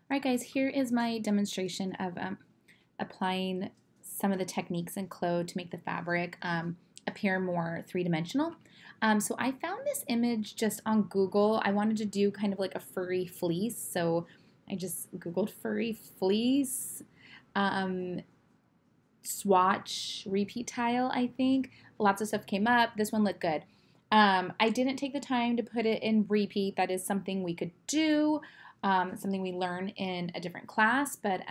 Alright guys, here is my demonstration of applying some of the techniques in CLO to make the fabric appear more three-dimensional. So I found this image just on Google. I wanted to do kind of like a furry fleece, so I just Googled furry fleece, swatch, repeat tile, I think. Lots of stuff came up. This one looked good. I didn't take the time to put it in repeat. That is something we could do. Something we learn in a different class, but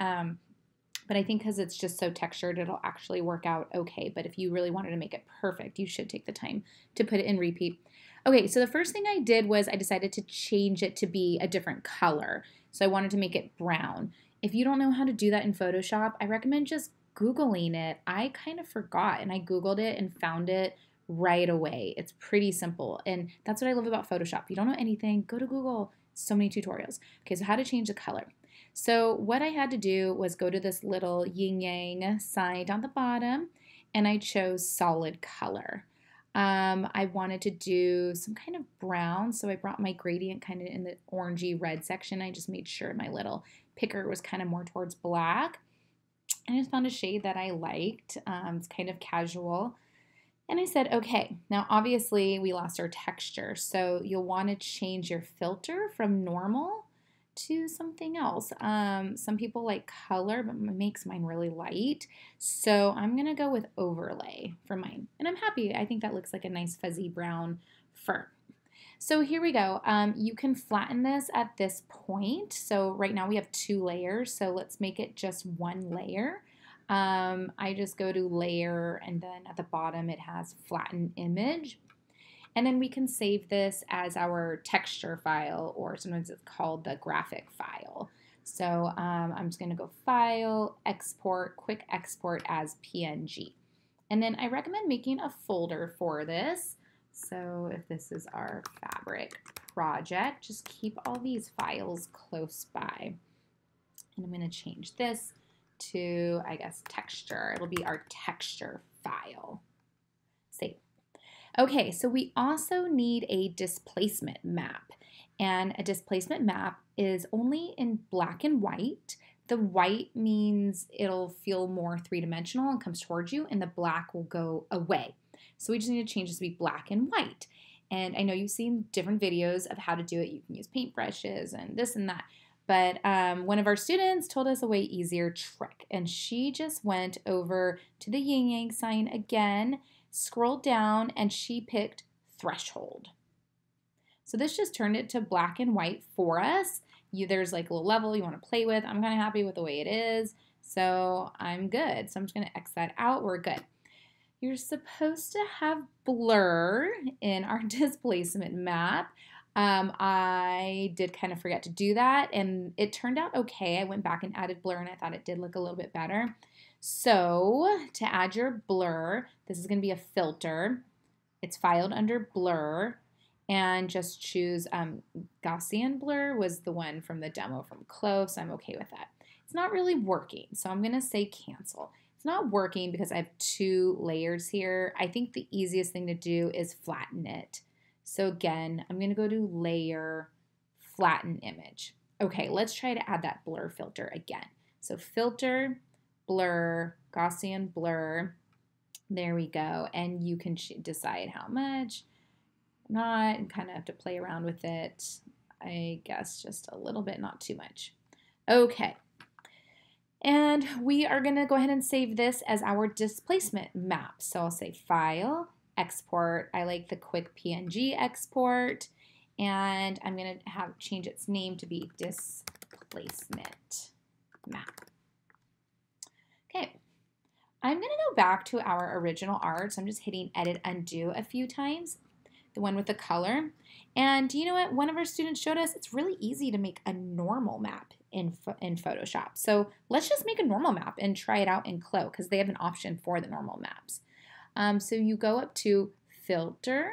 I think because it's just so textured, it'll actually work out okay. But if you really wanted to make it perfect, you should take the time to put it in repeat. Okay, so the first thing I did was I decided to change it to be a different color. So I wanted to make it brown. If you don't know how to do that in Photoshop, I recommend just Googling it. I kind of forgot, and I Googled it and found it right away. It's pretty simple, and that's what I love about Photoshop. If you don't know anything, go to Google. So many tutorials. Okay, so how to change the color. So what I had to do was go to this little yin-yang sign down the bottom, and I chose solid color. I wanted to do some kind of brown, so I brought my gradient kind of in the orangey red section. I just made sure my little picker was kind of more towards black. And I just found a shade that I liked. It's kind of casual. And I said, okay, now obviously we lost our texture, so you'll want to change your filter from normal to something else. Some people like color, but it makes mine really light. So I'm going to go with overlay for mine. And I'm happy. I think that looks like a nice fuzzy brown fur. So here we go. You can flatten this at this point. So right now we have 2 layers, so let's make it just 1 layer. I just go to layer, and then at the bottom it has flatten image. And then we can save this as our texture file, or sometimes it's called the graphic file. So I'm just going to go File, Export, Quick Export as PNG. And then I recommend making a folder for this. So if this is our fabric project, just keep all these files close by. And I'm going to change this to, I guess, texture. It'll be our texture file. Save. Okay, so we also need a displacement map. And a displacement map is only in black and white. The white means it'll feel more three-dimensional and comes towards you, and the black will go away. So we just need to change this to be black and white. And I know you've seen different videos of how to do it. You can use paintbrushes and this and that. But one of our students told us a way easier trick, and she just went over to the yin yang sign again, scrolled down, and she picked threshold. So this just turned it to black and white for us. There's like a little level you want to play with. I'm kind of happy with the way it is, so I'm good. So I'm just going to X that out. We're good. You're supposed to have blur in our displacement map. I did kind of forget to do that, and it turned out okay. I went back and added blur, and I thought it did look a little bit better. So to add your blur, this is going to be a filter. It's filed under blur, and just choose Gaussian blur was the one from the demo from CLO, so I'm okay with that. It's not really working, so I'm going to say cancel. It's not working because I have 2 layers here. I think the easiest thing to do is flatten it. So again, I'm going to go to Layer, Flatten Image. Okay, let's try to add that blur filter again. So Filter, Blur, Gaussian Blur. There we go. And you can decide how much, not, and kind of have to play around with it. I guess just a little bit, not too much. Okay. And we are going to go ahead and save this as our displacement map. So I'll say File, Export. I like the quick PNG export, and I'm going to change its name to be Displacement Map. Okay, I'm going to go back to our original art, so I'm just hitting Edit Undo a few times, the one with the color. And you know what? One of our students showed us it's really easy to make a normal map in Photoshop. So let's just make a normal map and try it out in CLO because they have an option for the normal maps. So you go up to Filter,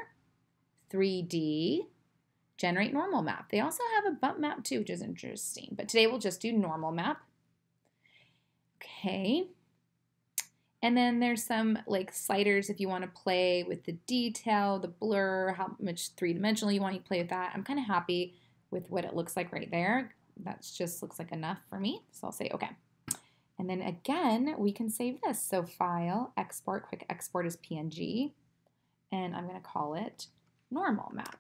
3D, Generate Normal Map. They also have a bump map too, which is interesting. But today we'll just do normal map. Okay. And then there's some like sliders if you want to play with the detail, the blur, how much three-dimensional you want to play with that. I'm kind of happy with what it looks like right there. that just looks like enough for me. So I'll say okay. And then again, we can save this. So file, export, quick export is PNG. And I'm going to call it normal map.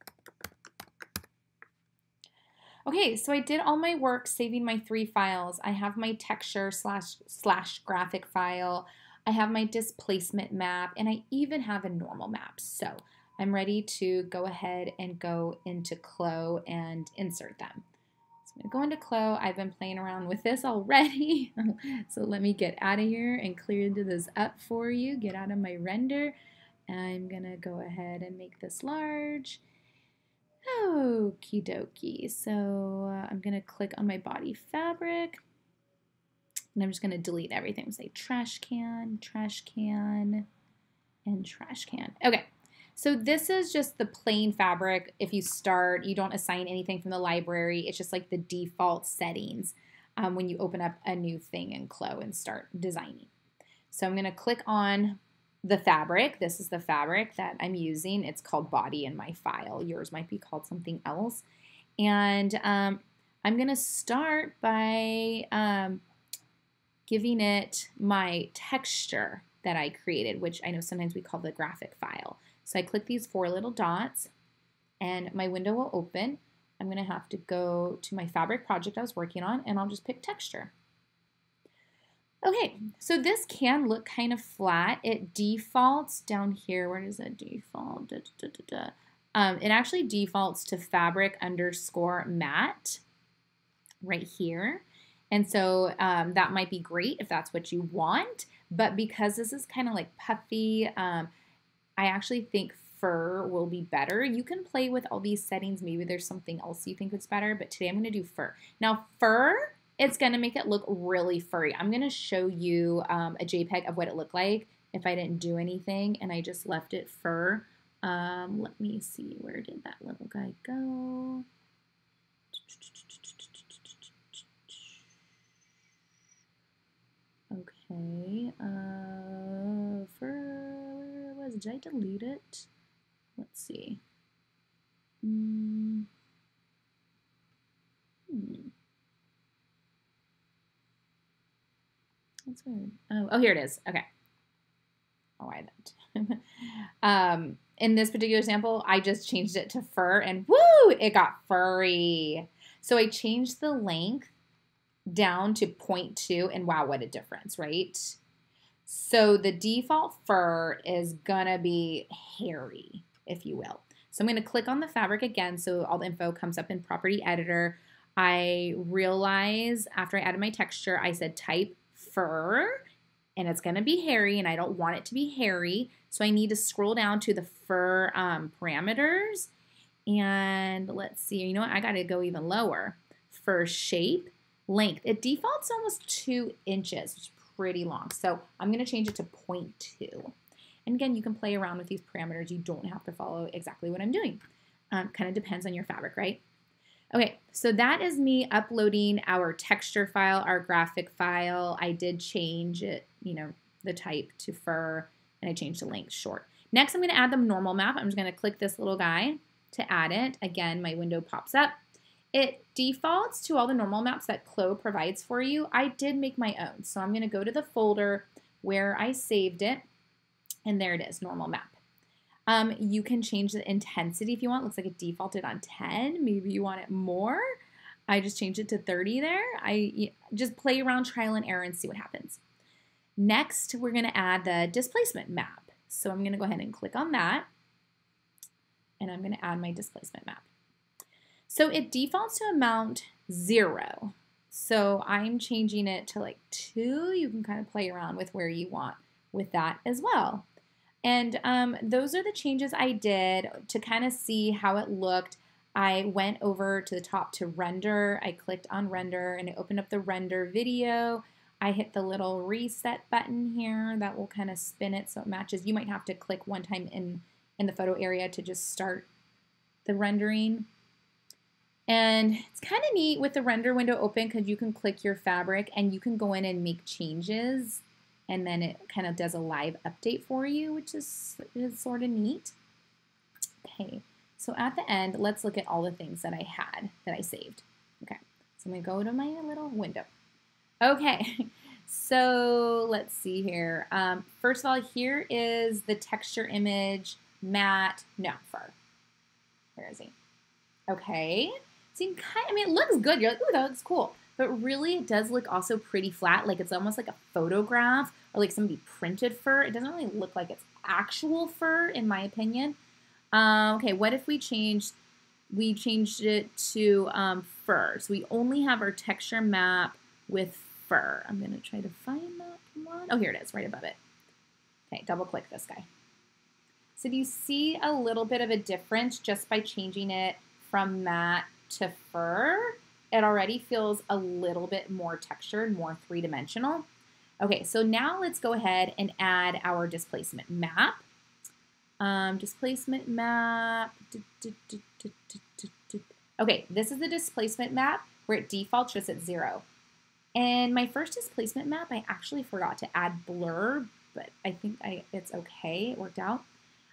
Okay, so I did all my work saving my 3 files. I have my texture slash graphic file. I have my displacement map, and I even have a normal map. So I'm ready to go ahead and go into CLO and insert them. So I'm going to go into CLO. I've been playing around with this already. So let me get out of here and clear this up for you. Get out of my render. I'm going to go ahead and make this large. Okie dokie. So I'm going to click on my body fabric. And I'm just going to delete everything. Say trash can, and trash can. Okay. So this is just the plain fabric. If you start, you don't assign anything from the library. It's just like the default settings when you open up a new thing in CLO and start designing. So I'm going to click on the fabric. This is the fabric that I'm using. It's called body in my file. Yours might be called something else. And I'm going to start by giving it my texture that I created, which I know sometimes we call the graphic file. So I click these 4 little dots and my window will open. I'm going to have to go to my fabric project I was working on, and I'll just pick texture. Okay, so this can look kind of flat. It defaults down here. Where does it default? It actually defaults to fabric _ matte right here. And so that might be great if that's what you want. But because this is kind of like puffy, I actually think fur will be better. You can play with all these settings. Maybe there's something else you think is better, but today I'm going to do fur. Now fur, it's going to make it look really furry. I'm going to show you a JPEG of what it looked like if I didn't do anything and I just left it fur. Let me see, where did that little guy go? Okay, where was it? Did I delete it? Let's see. That's weird. Oh, here it is. Okay. Oh, I that. In this particular example, I just changed it to fur, and woo, it got furry. So I changed the length down to 0.2, and wow, what a difference, right? So the default fur is gonna be hairy, if you will. So I'm gonna click on the fabric again so all the info comes up in Property Editor. I realize after I added my texture, I said type fur, and it's gonna be hairy, and I don't want it to be hairy. So I need to scroll down to the fur parameters, and let's see, you know what, I gotta go even lower. Fur shape, length. It defaults almost 2 inches, which is pretty long. So I'm going to change it to 0.2. And again, you can play around with these parameters. You don't have to follow exactly what I'm doing. Kind of depends on your fabric, right? Okay, so that is me uploading our texture file, our graphic file. I did change it, you know, the type to fur, and I changed the length short. Next, I'm going to add the normal map. I'm just going to click this little guy to add it. Again, my window pops up. It defaults to all the normal maps that CLO provides for you. I did make my own. So I'm going to go to the folder where I saved it. And there it is, normal map. You can change the intensity if you want. Looks like it defaulted on 10. Maybe you want it more. I just changed it to 30 there. I just play around, trial and error, and see what happens. Next, we're going to add the displacement map. So I'm going to go ahead and click on that. And I'm going to add my displacement map. So it defaults to amount 0. So I'm changing it to like 2. You can kind of play around with where you want with that as well. And those are the changes I did to kind of see how it looked. I went over to the top to render. I clicked on render and it opened up the render video. I hit the little reset button here that will kind of spin it so it matches. You might have to click one time in the photo area to just start the rendering. And it's kind of neat with the render window open because you can click your fabric and you can go in and make changes, and then it kind of does a live update for you, which is sort of neat. Okay, so at the end, let's look at all the things that I had that I saved. Okay, So I'm going to go to my little window. Okay, so let's see here. First of all, here is the texture image, matte, no, fur. Where is he? Okay, so you can I mean, it looks good. You're like, ooh, that looks cool. But really, it does look also pretty flat. Like it's almost like a photograph or like somebody printed fur. It doesn't really look like it's actual fur, in my opinion. Okay, what if we changed it to fur? So we only have our texture map with fur. I'm going to try to find that one. Oh, here it is, right above it. Okay, double click this guy. So do you see a little bit of a difference just by changing it from matte to fur? It already feels a little bit more textured, more three-dimensional. Okay, so now let's go ahead and add our displacement map. Displacement map. Okay, this is the displacement map where it defaults just at 0. And my first displacement map, I actually forgot to add blur, but I think it's okay. It worked out.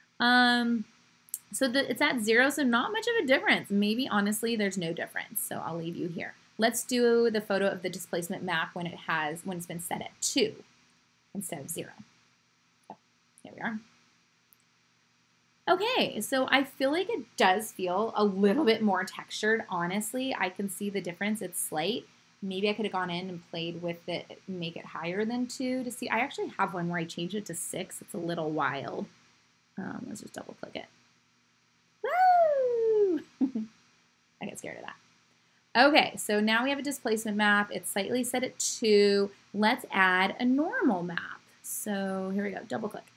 So it's at 0, so not much of a difference. Maybe, honestly, there's no difference, so I'll leave you here. Let's do the photo of the displacement map when it's been set at 2 instead of 0. Oh, there we are. Okay, so I feel like it does feel a little bit more textured, honestly. I can see the difference. It's slight. Maybe I could have gone in and played with it, make it higher than 2 to see. I actually have one where I changed it to 6. It's a little wild. Let's just double click it. Woo! I get scared of that. Okay, so now we have a displacement map. It's slightly set at 2. Let's add a normal map. So here we go, double click.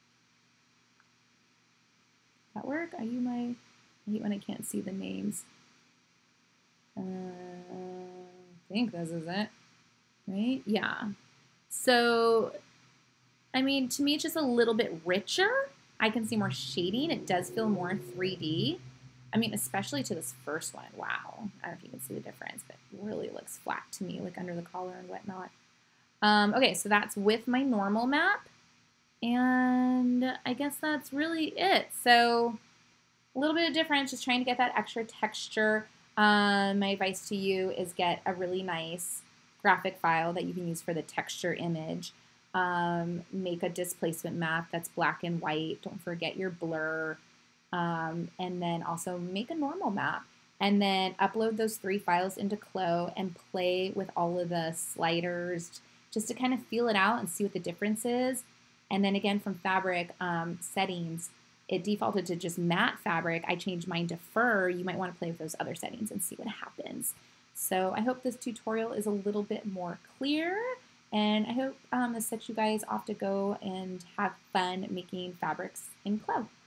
That work? I hate when I can't see the names. I think this is it, right? Yeah. So, I mean, to me, it's just a little bit richer. I can see more shading. It does feel more 3D. I mean, especially to this first one. Wow. I don't know if you can see the difference, but it really looks flat to me, like under the collar and whatnot. Okay, so that's with my normal map. And I guess that's really it. So a little bit of difference, just trying to get that extra texture. My advice to you is get a really nice graphic file that you can use for the texture image. Make a displacement map that's black and white. Don't forget your blur. And then also make a normal map. And then upload those 3 files into CLO and play with all of the sliders just to kind of feel it out and see what the difference is. And then again, from fabric settings, it defaulted to just matte fabric. I changed mine to fur. You might want to play with those other settings and see what happens. So I hope this tutorial is a little bit more clear. And I hope this sets you guys off to go and have fun making fabrics in CLO.